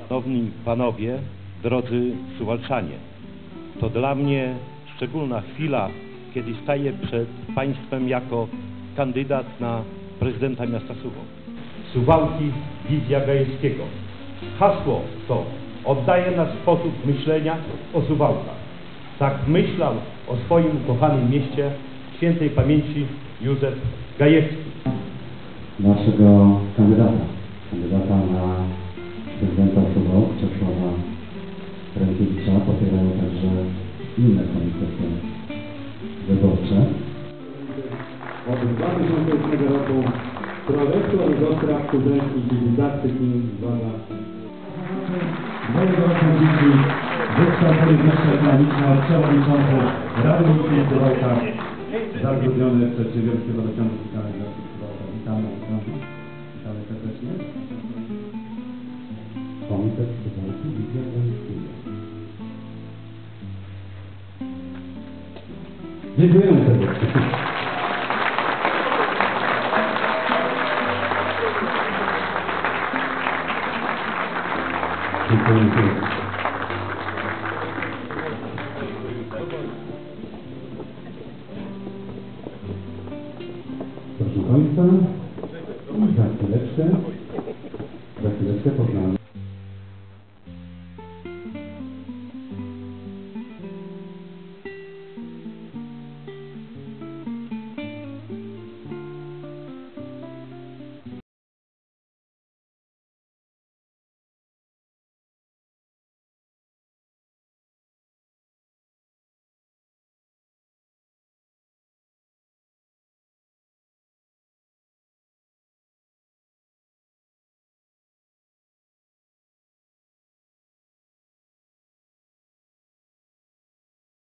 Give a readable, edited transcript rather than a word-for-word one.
Szanowni Panowie, drodzy Suwalczanie, to dla mnie szczególna chwila, kiedy staję przed Państwem jako kandydat na prezydenta miasta Suwałk. Suwałki, wizja Gajewskiego. Hasło to oddaje nasz sposób myślenia o Suwałkach. Tak myślał o swoim ukochanym mieście świętej pamięci Józef Gajewski. Naszego kandydata na prezydenta Suwałk, Czesława Rękiewicza, popierają także inne komitety wyborcze. Od 2008 roku Królestwo Rozostra Studenckiej Dydaktyki zwana Mojego dzieci wykształcenie wyższe ekonomiczne, przewodniczący Rady Miejskiej Suwałka, zatrudniony w przedsiębiorstwie wodociągu Witamy serdecznie. Komitet Suwałki Wizja Gajewskiego. Dziękujemy serdecznie. Dziękuję. Proszę Państwa, za chwileczkę